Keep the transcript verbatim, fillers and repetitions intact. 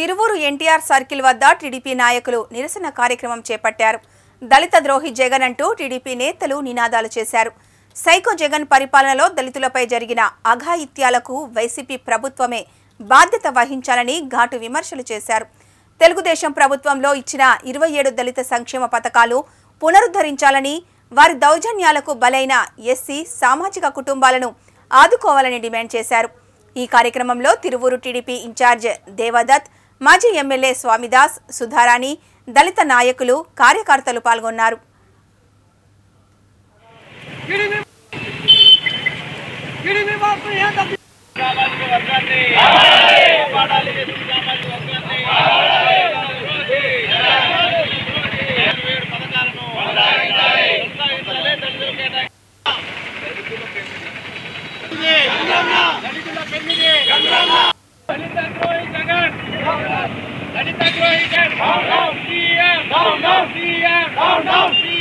Tiruvuru NTR circle వద్ద TDP నాయకులు నిరసన కార్యక్రమం చేపట్టారు. దళిత ద్రోహి జగన్ అంటూ టీడీపీ నేతలు నినాదాలు చేశారు. సైకో జగన్ పరిపాలనలో దళితులపై జరిగిన అఘాయిత్యాలకు వైసీపీ ప్రభుత్వమే బాధ్యత వహించాలని ఘాటు విమర్శలు చేశారు. తెలుగుదేశం ప్రభుత్వంలో ఇచ్చిన ఇరవై ఏడు దళిత సంక్షేమ పథకాలు పునరుద్ధరించాలని, వారి దౌర్జన్యాలకు బలైన ఎస్సీ సామాజిక కుటుంబాలను ఆదుకోవాలని డిమాండ్ చేశారు. ఈ కార్యక్రమంలో తిరువూరు టీడీపీ ఇన్ఛార్జ్ దేవదత్, మాజీ ఎమ్మెల్యే స్వామిదాస్, సుధారాణి, దళిత నాయకులు, కార్యకర్తలు పాల్గొన్నారు. Down, down, C M, down, down, C M, down, down, C M.